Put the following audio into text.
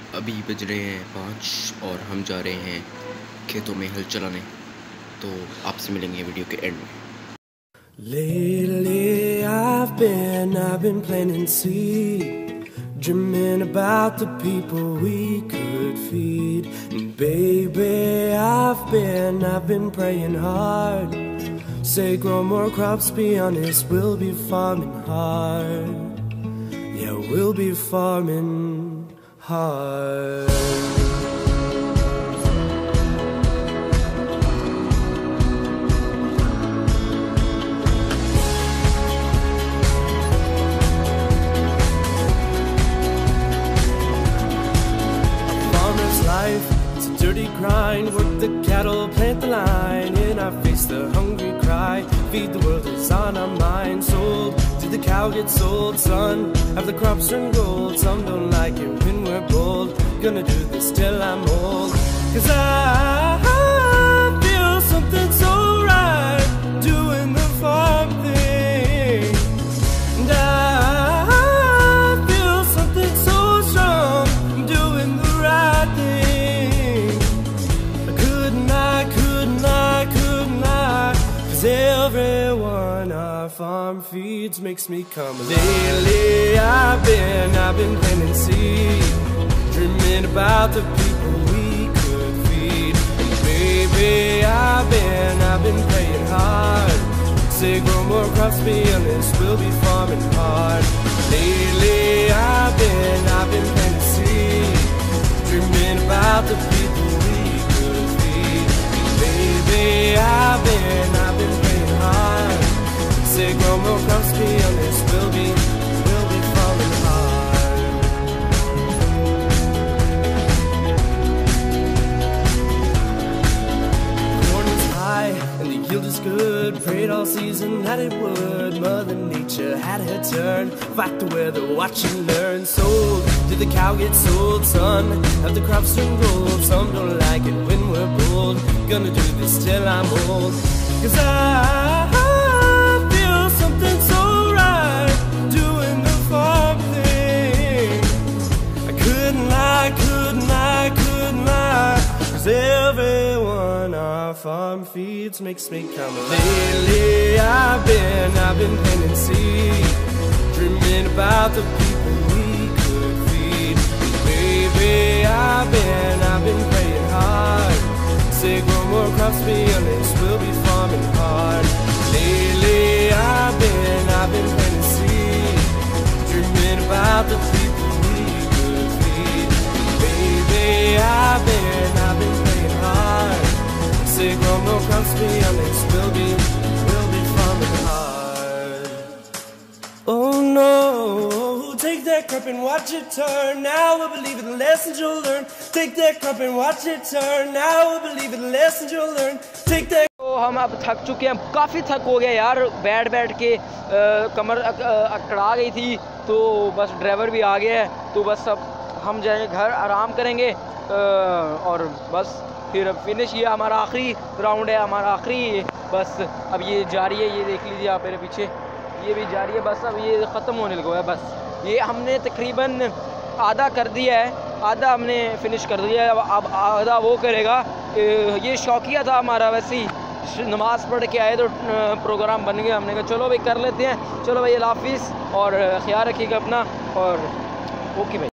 अभी बज रहे हैं 5 और हम जा रहे हैं खेतों में हल चलाने। तो आपसे मिलेंगे वीडियो के एंड में। Lately I've been planting seed, dreaming about the people we could feed. And baby, I've been praying hard. Say grow more crops, be honest, we'll be farming hard. Yeah, we'll be farming hard. It's a dirty grind, work the cattle, plant the line. In our face the hungry cry, feed the world is on our mind. Sold, did the cow get sold, son? Have the crops turned gold? Some don't like it when we're bold. Gonna do this till I'm old. 'Cause I feel something so right, doing the farm thing. And I feel something so strong, doing the right thing. Everyone our farm feeds makes me come. Lately I've been planting seed, dreaming about the people we could feed. And baby, I've been praying hard. Say grow more crops, be honest, we'll be farming hard. Lately I've been planting seed, dreaming about the people we could feed. And baby, I've been praying hard. Say grow more crops, be honest, we'll be farming hard. Corn is high and the yield is good. Prayed all season that it would. Mother Nature had her turn. Fight the weather, watch and learn. Sold, did the cow get sold, son? Have the crops turned gold? Some don't like it when we're bold. Gonna do this till I'm old. 'Cause I feel something so right, doing the farm thing. I couldn't lie, 'cause everyone our farm feeds makes me come alive. Lately I've been planting seed, dreaming about the people we could feed. And baby, I've been praying hard. Say grow more crops, be honest, we'll be farming hard. Lately I've been planting seed, dreaming about the people we could feed. Baby, I've been praying hard. Say grow more crops, be honest, we'll be farming hard. Oh no, take that crop and watch it turn. Now we'll believe it, the lessons you'll learn. Take that crop and watch it turn. Now we'll believe it, the lessons you'll learn. Take that. तो हम अब थक चुके हैं, काफ़ी थक हो गया यार, बैठ के कमर अकड़ा गई थी। तो बस ड्राइवर भी आ गया है, तो बस अब हम जाएंगे घर, आराम करेंगे और बस फिर अब फिनिश। ये हमारा आखिरी राउंड है, हमारा आखिरी। बस अब ये जारी है, ये देख लीजिए आप मेरे पीछे, ये भी जारी है। बस अब ये ख़त्म होने लगा है। बस ये हमने तकरीबन आधा कर दिया है, आधा हमने फिनिश कर दिया है। अब आधा वो करेगा। ये शौकिया था हमारा, वैसे ही नमाज़ पढ़ के आए तो प्रोग्राम बन गया। हमने कहा चलो भाई कर लेते हैं। चलो भाई अल्लाह हाफिज़ और ख़्याल रखिएगा अपना। और ओके भाई।